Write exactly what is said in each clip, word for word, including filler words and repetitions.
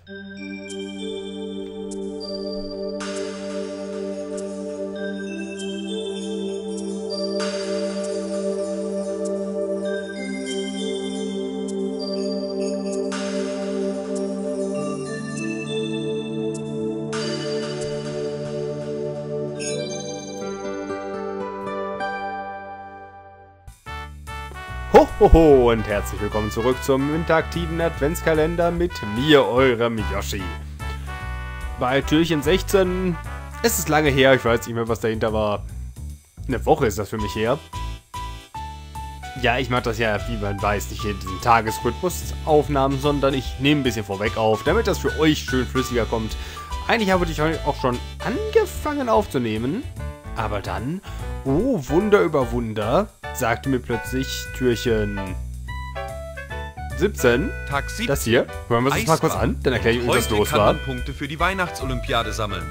Hohoho und herzlich willkommen zurück zum interaktiven Adventskalender mit mir, eurem Yoshi. Bei Türchen sechzehn, es ist lange her, ich weiß nicht mehr, was dahinter war. Eine Woche ist das für mich her. Ja, ich mache das ja, wie man weiß, nicht in diesen Tagesrhythmus-Aufnahmen, sondern ich nehme ein bisschen vorweg auf, damit das für euch schön flüssiger kommt. Eigentlich habe ich auch schon angefangen aufzunehmen, aber dann, oh Wunder über Wunder, sagte mir plötzlich Türchen siebzehn, Tag siebzehn, das hier. Hören wir uns das mal kurz an, dann erkläre ich euch, was los war. Heute kann man Punkte für die Weihnachtsolympiade sammeln.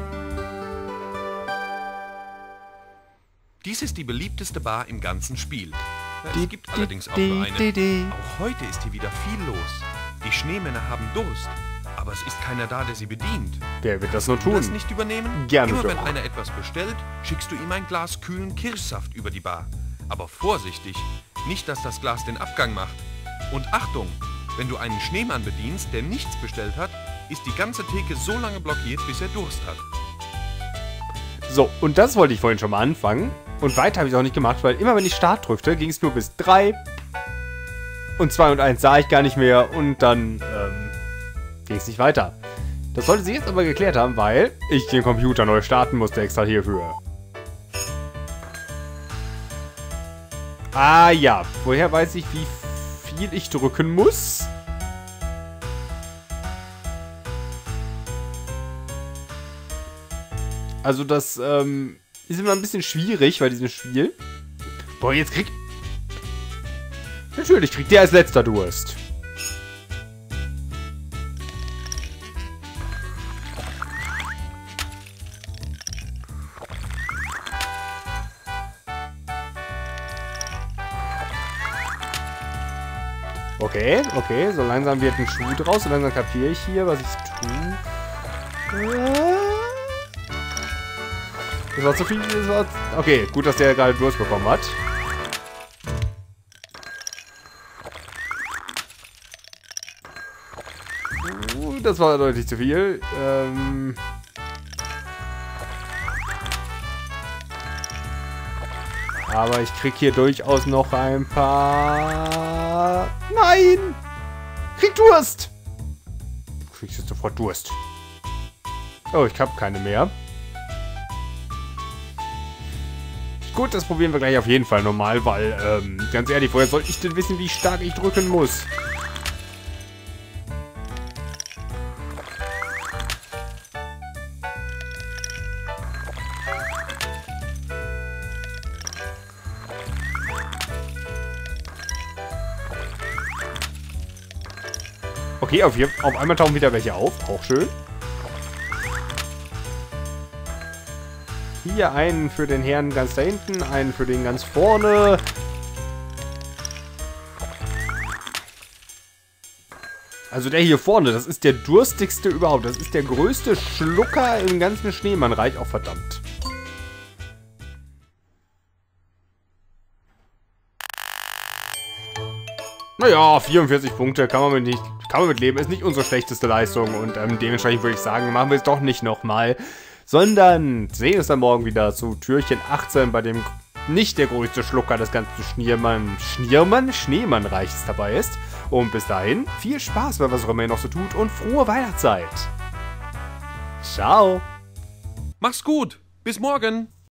Dies ist die beliebteste Bar im ganzen Spiel. Es gibt allerdings auch nur eine. Auch heute ist hier wieder viel los. Die Schneemänner haben Durst, aber es ist keiner da, der sie bedient. Wer wird das nur Kannst du tun? das nicht übernehmen? Gerne Immer doch. wenn einer etwas bestellt, schickst du ihm ein Glas kühlen Kirschsaft über die Bar. Aber vorsichtig, nicht, dass das Glas den Abgang macht. Und Achtung, wenn du einen Schneemann bedienst, der nichts bestellt hat, ist die ganze Theke so lange blockiert, bis er Durst hat. So, und das wollte ich vorhin schon mal anfangen. Und weiter habe ich es auch nicht gemacht, weil immer wenn ich Start drückte, ging es nur bis drei. Und zwei und eins sah ich gar nicht mehr. Und dann ähm, ging es nicht weiter. Das sollte sich jetzt aber geklärt haben, weil ich den Computer neu starten musste extra hierfür. Ah ja, woher weiß ich, wie viel ich drücken muss? Also das ähm, ist immer ein bisschen schwierig bei diesem Spiel. Boah, jetzt kriegt... Natürlich kriegt der als letzter Durst. Okay, okay, so langsam wird ein Schuh draus, so langsam kapiere ich hier, was ich tue. Das war zu viel, das war... Okay, gut, dass der gerade Durst bekommen hat. Uh, das war deutlich zu viel. Ähm... Aber ich krieg hier durchaus noch ein paar... Nein! Krieg Durst! Du kriegst jetzt sofort Durst. Oh, ich hab keine mehr. Gut, das probieren wir gleich auf jeden Fall normal, weil, ähm, ganz ehrlich, woher soll ich denn wissen, wie stark ich drücken muss? Okay, auf, hier, auf einmal tauchen wieder welche auf. Auch schön. Hier einen für den Herrn ganz da hinten, einen für den ganz vorne. Also der hier vorne, das ist der durstigste überhaupt. Das ist der größte Schlucker im ganzen Schneemannreich. Auch verdammt. Naja, vierundvierzig Punkte kann man mit nicht... Kann man mit leben, ist nicht unsere schlechteste Leistung und ähm, dementsprechend würde ich sagen, machen wir es doch nicht nochmal, sondern sehen uns dann morgen wieder zu Türchen achtzehn, bei dem nicht der größte Schlucker des ganzen Schniermann, Schniermann, Schneemannreiches dabei ist. Und bis dahin, viel Spaß bei was auch immer ihr noch so tut und frohe Weihnachtszeit. Ciao. Mach's gut, bis morgen.